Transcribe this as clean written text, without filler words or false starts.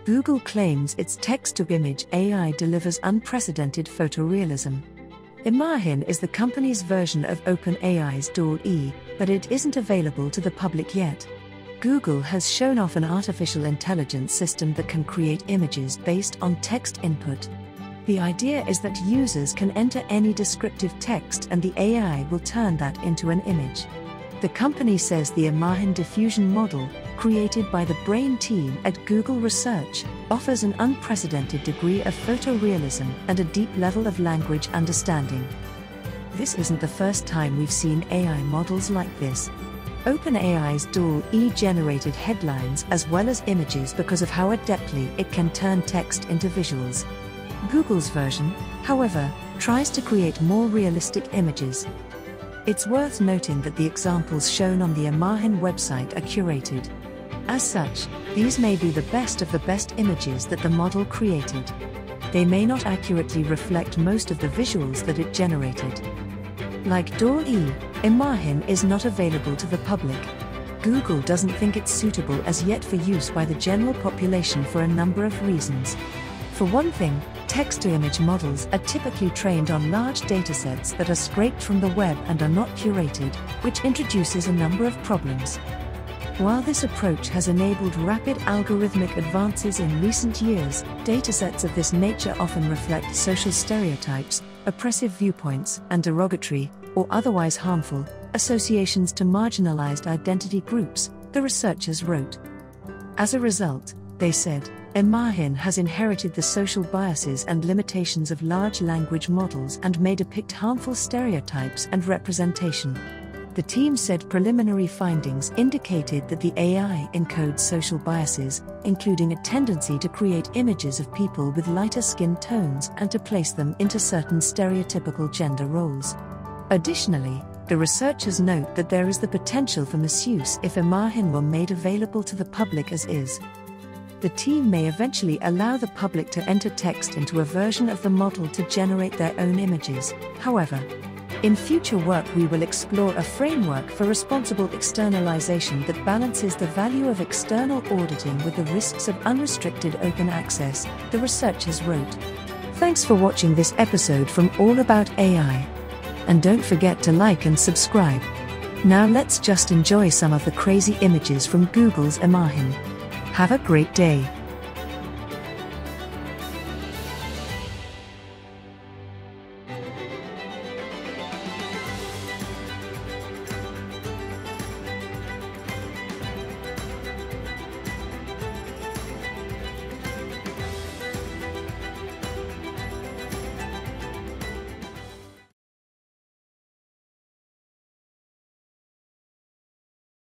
Google claims its text-to-image AI delivers unprecedented photorealism. Imagen is the company's version of OpenAI's Dall-E, but it isn't available to the public yet. Google has shown off an artificial intelligence system that can create images based on text input. The idea is that users can enter any descriptive text and the AI will turn that into an image. The company says the Imagen diffusion model, created by the Brain team at Google Research, offers an unprecedented degree of photorealism and a deep level of language understanding. This isn't the first time we've seen AI models like this. OpenAI's Dall-E generated headlines as well as images because of how adeptly it can turn text into visuals. Google's version, however, tries to create more realistic images. It's worth noting that the examples shown on the Imagen website are curated. As such, these may be the best of the best images that the model created. They may not accurately reflect most of the visuals that it generated. Like Dall-E, Imagen is not available to the public. Google doesn't think it's suitable as yet for use by the general population for a number of reasons. For one thing, text-to-image models are typically trained on large datasets that are scraped from the web and are not curated, which introduces a number of problems. While this approach has enabled rapid algorithmic advances in recent years, datasets of this nature often reflect social stereotypes, oppressive viewpoints, and derogatory, or otherwise harmful, associations to marginalized identity groups, the researchers wrote. As a result, they said, Imagen has inherited the social biases and limitations of large language models and may depict harmful stereotypes and representation. The team said preliminary findings indicated that the AI encodes social biases, including a tendency to create images of people with lighter skin tones and to place them into certain stereotypical gender roles. Additionally, the researchers note that there is the potential for misuse if Imagen were made available to the public as is. The team may eventually allow the public to enter text into a version of the model to generate their own images. However, in future work we will explore a framework for responsible externalization that balances the value of external auditing with the risks of unrestricted open access, the researchers wrote. Thanks for watching this episode from All About AI. And don't forget to like and subscribe. Now let's just enjoy some of the crazy images from Google's Imagen. Have a great day.